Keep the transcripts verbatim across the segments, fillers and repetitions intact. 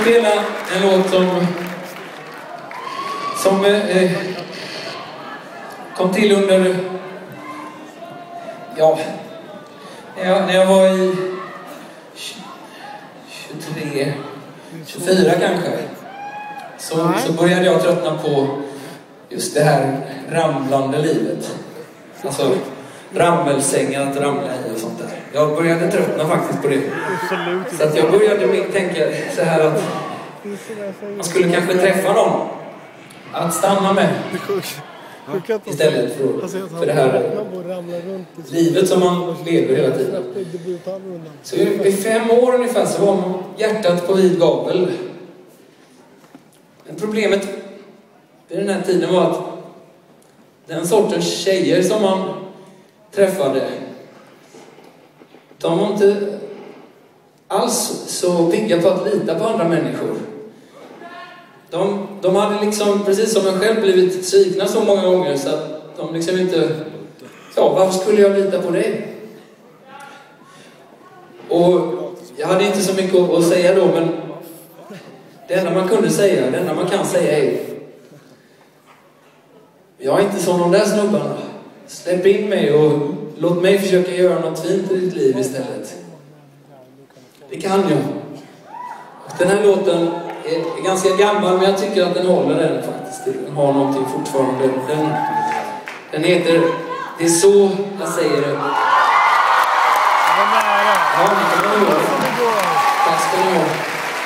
spela en låt som som eh, kom till under ja när jag, när jag var i tjugotre tjugofyra kanske så, så började jag tröttna på just det här ramlande livet, alltså rammelsängen att ramla i och sånt där. Jag började tröttna faktiskt på det. Så att jag började tänka så här att man skulle kanske träffa någon att stanna med istället för, för det här livet som man lever hela tiden. Så i fem år ungefär så var hjärtat på vid gavel. Men problemet vid den här tiden var att den sortens tjejer som man träffade, de var inte alls så pigga på att lita på andra människor. De, de hade liksom, precis som jag själv, blivit svikna så många gånger så att de liksom inte, ja, varför skulle jag lita på dig? Och jag hade inte så mycket att säga då, men det enda man kunde säga, det enda man kan säga är: jag är inte som de där snubbarna. Släpp in mig och låt mig försöka göra något fint i ditt liv istället. Det kan jag. Och den här låten är ganska gammal, men jag tycker att den håller den faktiskt. Den har någonting fortfarande. Den, den heter Det är så jag säger det. Ja, det kan man göra. Tack ska ni ha.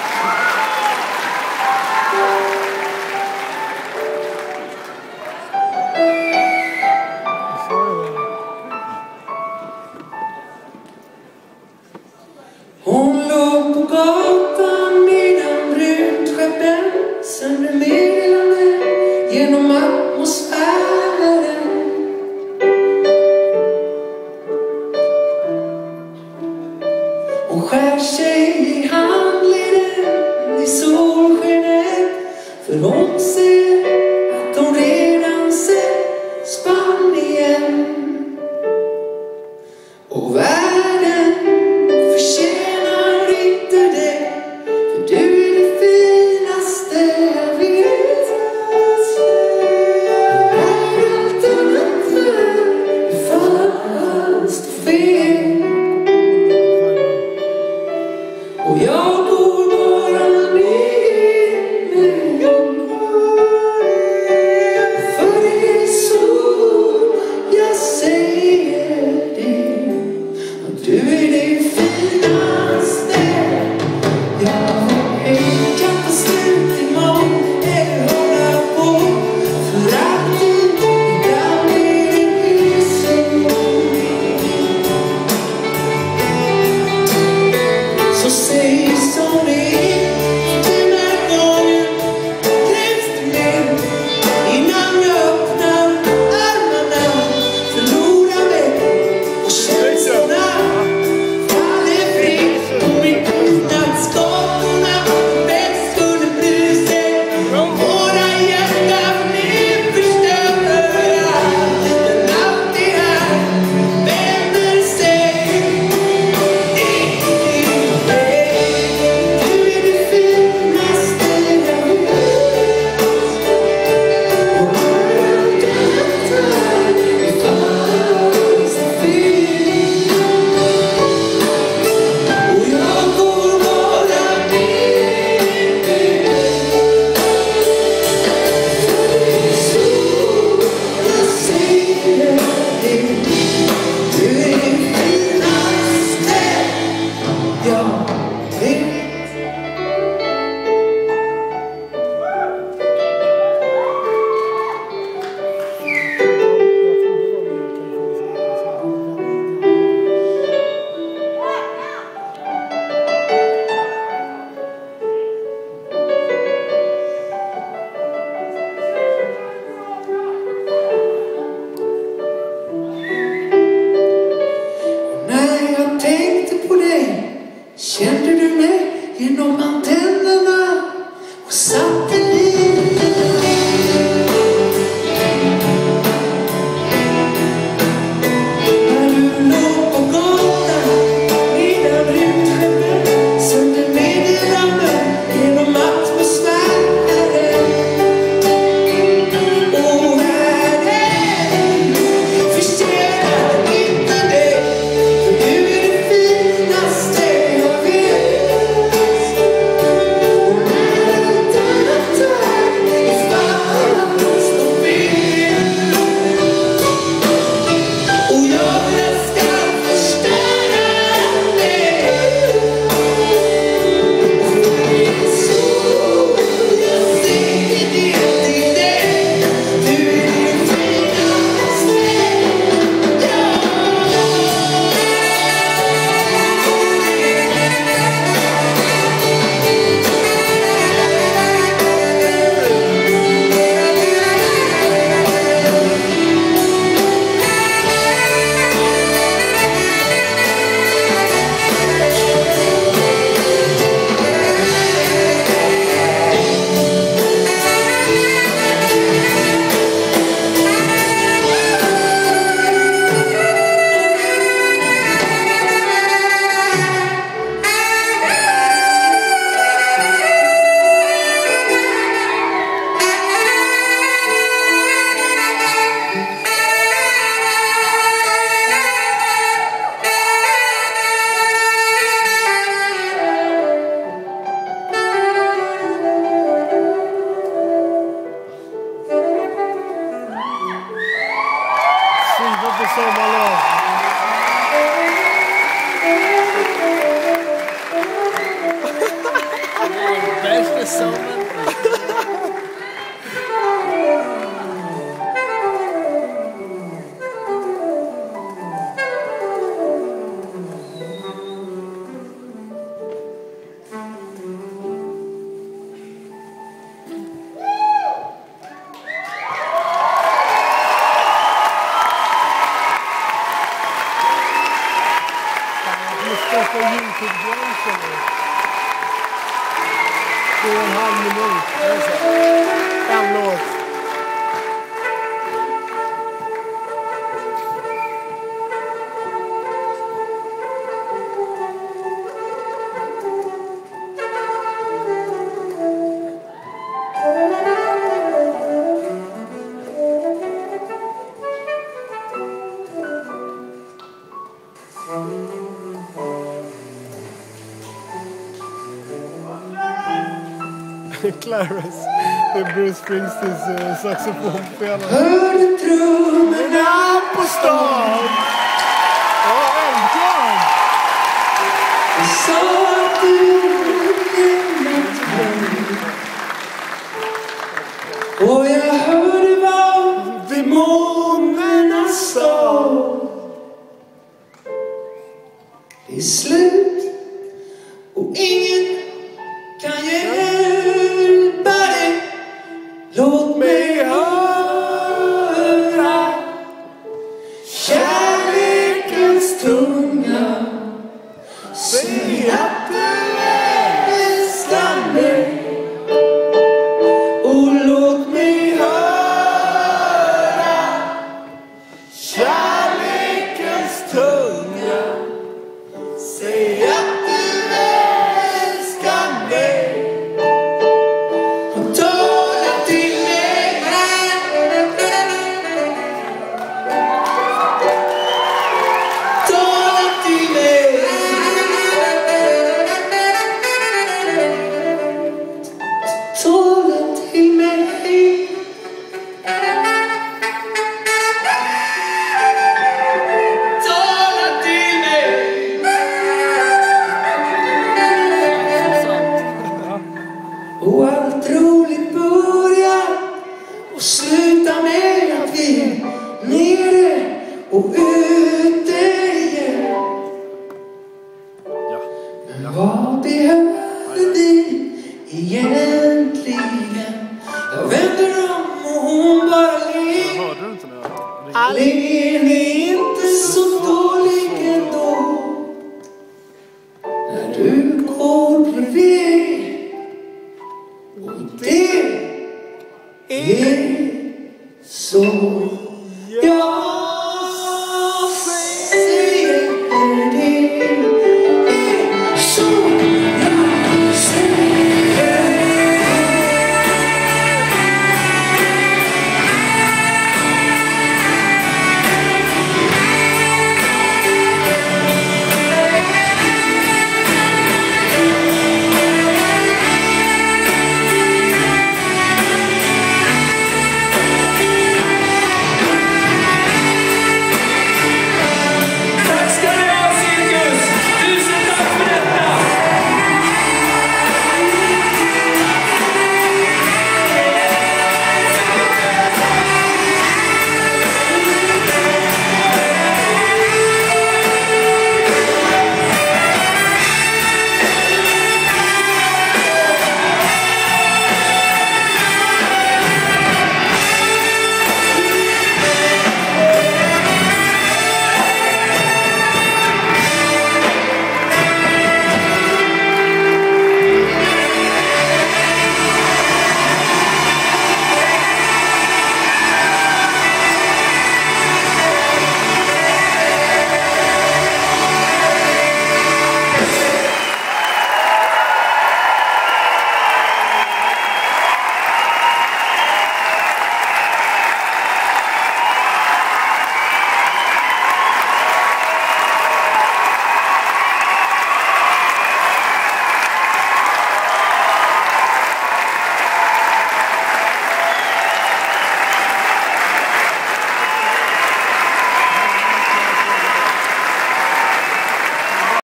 Hon låg på gatan med en brunt skeppen, sände meddelanden genom atmosfären. Hon skär sig i handleden i solskenet, för hon ser att de redan sett Spanien. Och världen förtjänar inte det, för du är det finaste jag vet. Är allt annat är falskt och fel. Och jag går bara med mig, för det är så jag säger det. Och du är det finaste jag har hört. Kan ta slut imorgon eller hålla på för alltid. Ibland är det så. Så säg som det är. Den här gången krävs det mer. Innan jag öppnar armarna, förlorar mig och känslorna. Bästa sommaren. Två och en halv minut. En låt. Clarence, det är Bruce Springsteens uh, saxofonspelare. Hör trummorna på stan. Ja, äntligen. Jag sa att du lämnat mig. Och jag hörde vad demonerna sa. Det är slut och ingen